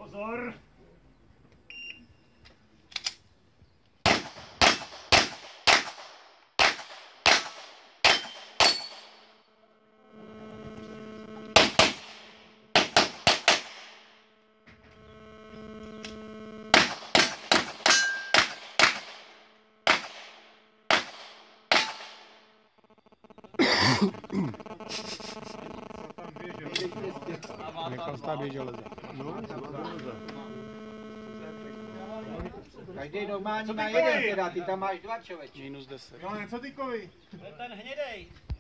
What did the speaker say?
Pozor! Nechal stát dvě železa. Každý normální má jeden teda, ty tam máš dva, člověče. Minus 10. Jo, něco ty kovy. To je ten hnědej.